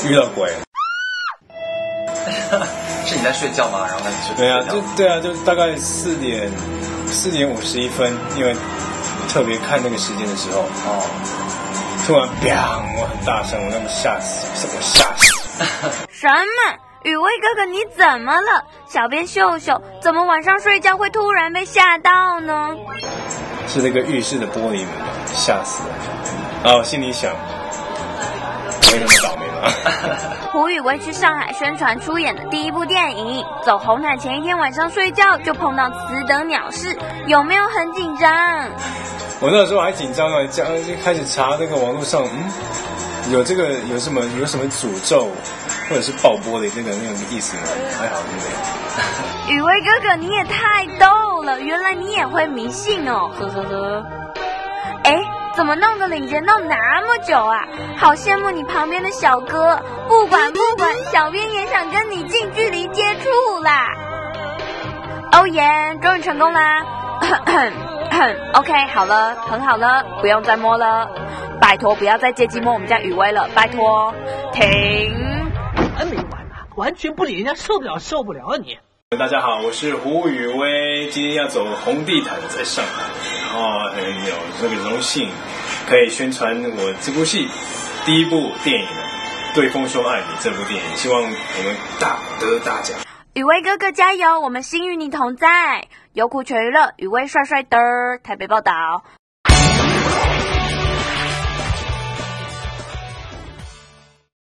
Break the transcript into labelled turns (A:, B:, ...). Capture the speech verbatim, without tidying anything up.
A: 遇到鬼。
B: 是你在睡觉吗？然后他就
A: 对啊，就对啊，就大概四点四点五十一分，因为特别看那个时间的时候，哦，突然砰，我很大声，我那么吓死，我吓死。
C: 什么？雨薇哥哥，你怎么了？小编秀秀怎么晚上睡觉会突然被吓到呢？
A: 是那个浴室的玻璃门，吓死了。然后我心里想，没那么倒霉吧。
C: 胡宇威去上海宣传出演的第一部电影，走红毯前一天晚上睡觉就碰到此等鸟事，有没有很紧张？
A: 我那时候还紧张啊，就开始查那个网络上，嗯，有这个有什么有什么诅咒或者是爆玻璃那个那个意思吗？还好没有。
C: 雨薇哥哥，你也太逗了，原来你也会迷信哦，呵呵呵。哎，怎么弄个领结弄那么久啊？好羡慕你旁边的小哥，不管不管，小编也想跟你近距离接触啦。欧耶，终于成功啦！OK， 好了，很好了，不用再摸了，拜托不要再借机摸我们家雨薇了，拜托，停！
D: 完没完啊？完全不理人家，受不了，受不了啊你！
A: 大家好，我是胡宇威，今天要走红地毯在上海，然后很有这个荣幸可以宣传我这部戏第一部电影《对风说爱你》这部电影，希望我们大得大奖。
C: 雨薇哥哥加油，我们心与你同在。优酷全娱乐，雨薇帅帅的，台北报道。